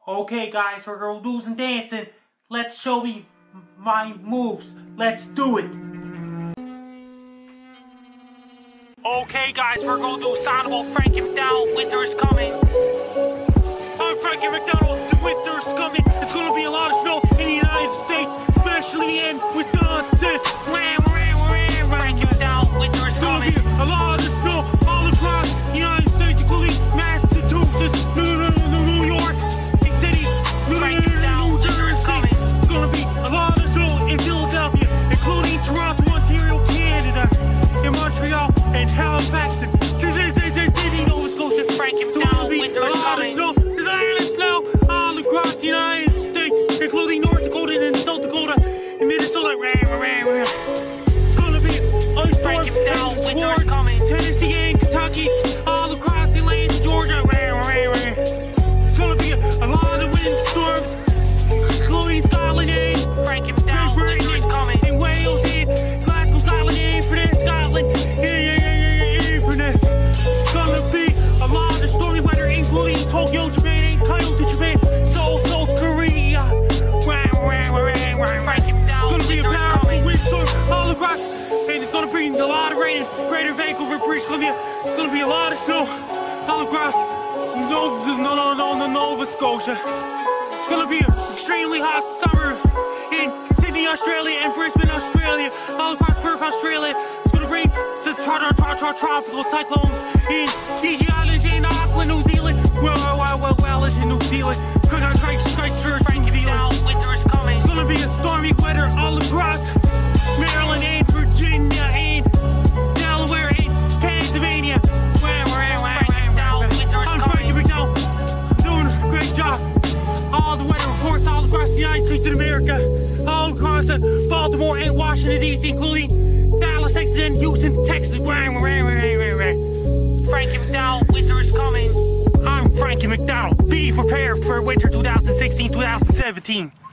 Okay guys, we're gonna do some dancing. Let's show me my moves. Let's do it. Okay guys, we're gonna do Sonnable, Frankie McDonald, Winter is Coming. I'm Frankie McDonald, the winter is coming. It's gonna be a lot of snow in the United States, especially in Wisconsin. Frankie McDonald, winter is coming. It's gonna be a lot of snow all across the United States, including Massachusetts, New York, big cities, New Jersey. It's gonna be a lot of snow in Philadelphia, including Toronto, Ontario, Canada, in Montreal, and Halifax, Sydney, Nova Scotia. Frankie McDonald, winter is coming. There's a lot of snow all across the United States, including North Dakota and South Dakota and Minnesota. It's gonna be ice storms towards Tennessee and Kentucky, all across the land of Georgia. It's gonna be a lot of windstorms, including Scotland and Frankie McDonald, winter is coming. In Wales and Glasgow, Scotland, and Inverness, Scotland. Inverness. It's gonna be a lot of stormy weather, including Tokyo, Japan, and Kyoto, Japan, Seoul, South Korea. Frankie McDonald, it's gonna be a powerful windstorm all across, and it's gonna bring a lot of rain in Greater Vancouver, British Columbia. It's gonna be a lot of snow all across Nova Scotia. It's gonna be an extremely hot summer in Sydney, Australia, and Brisbane, Australia, all across Perth, Australia. It's gonna bring the tropical cyclones in Fiji Islands, in Auckland, New Zealand. Well, it's in New Zealand. Christchurch, Frankie McDonald, winter is coming. It's gonna be a stormy weather all across Maryland and Virginia and Delaware and Pennsylvania. I'm Frankie McDonald, doing a great job. All the weather reports all across the United States of America, all across Baltimore and Washington, D.C., including Dallas, Texas, and Houston, Texas. Frankie McDonald, winter is coming. I'm Frankie McDonald. Be prepared for winter 2016-2017.